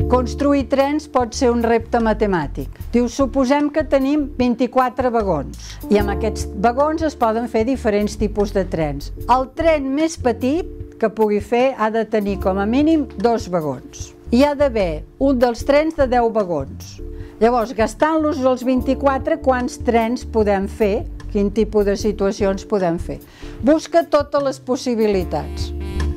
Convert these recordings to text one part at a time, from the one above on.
Construir trens pot ser un repte matemàtic. Diu, suposem que tenim 24 vagons i amb aquests vagons es poden fer diferents tipus de trens. El tren més petit que pugui fer ha de tenir com a mínim 2 vagons. Hi ha d'haver un dels trens de 10 vagons. Llavors, gastant-los els 24, quants trens podem fer? Quin tipus de situacions podem fer? Busca totes les possibilitats.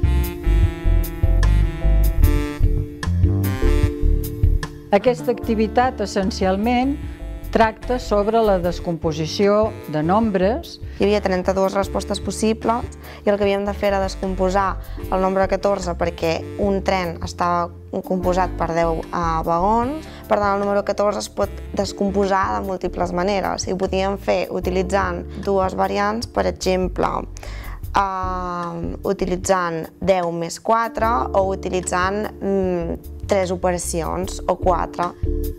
Aquesta activitat, essencialment, tracta sobre la descomposició de nombres. Hi havia 32 respostes possibles i el que havíem de fer era descomposar el nombre 14 perquè un tren estava composat per 10 vagons. Per tant, el número 14 es pot descomposar de múltiples maneres i ho podíem fer utilitzant dues variants, per exemple, utilitzant 10 més 4 o utilitzant 3 operacions o 4.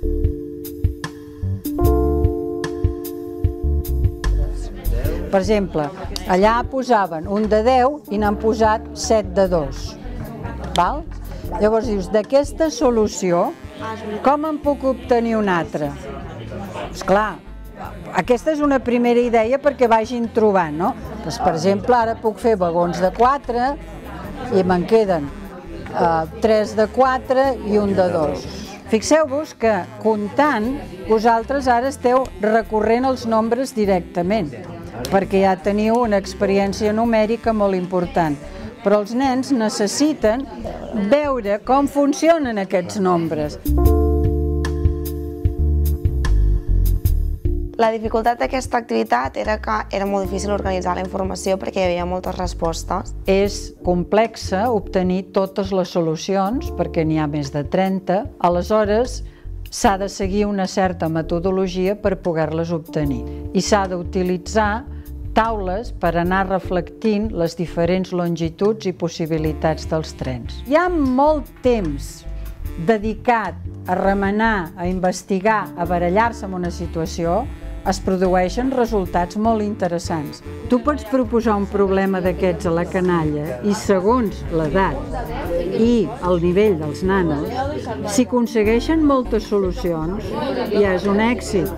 Per exemple, allà posaven un de 10 i n'han posat 7 de 2. Val? Llavors dius, d'aquesta solució, com en puc obtenir una altra? Esclar, aquesta és una primera idea perquè vagin trobant, no? Doncs, per exemple, ara puc fer vagons de 4 i me'n queden 3 de 4 i un de 2. Fixeu-vos que, comptant, vosaltres ara esteu recorrent els nombres directament, perquè ja teniu una experiència numèrica molt important. Però els nens necessiten veure com funcionen aquests nombres. La dificultat d'aquesta activitat era que era molt difícil organitzar la informació perquè hi havia moltes respostes. És complex obtenir totes les solucions, perquè n'hi ha més de 30, aleshores s'ha de seguir una certa metodologia per poder-les obtenir. I s'ha d'utilitzar taules per anar reflectint les diferents longituds i possibilitats dels trens. Hi ha molt temps dedicat a remenar, a investigar, a barallar-se en una situació, es produeixen resultats molt interessants. Tu pots proposar un problema d'aquests a la canalla i segons l'edat i el nivell dels nanos, si aconsegueixen moltes solucions, ja és un èxit.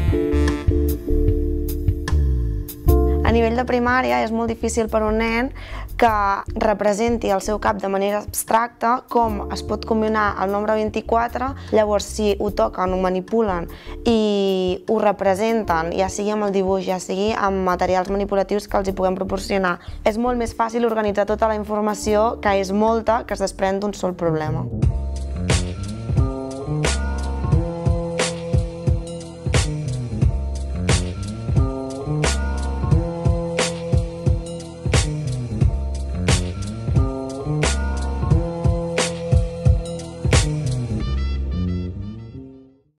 A nivell de primària és molt difícil per un nen que representi al seu cap de manera abstracta com es pot combinar el nombre 24, llavors si ho toquen, ho manipulen i ho representen, ja sigui amb el dibuix, ja sigui amb materials manipulatius que els hi puguem proporcionar. És molt més fàcil organitzar tota la informació, que és molta, que es desprèn d'un sol problema.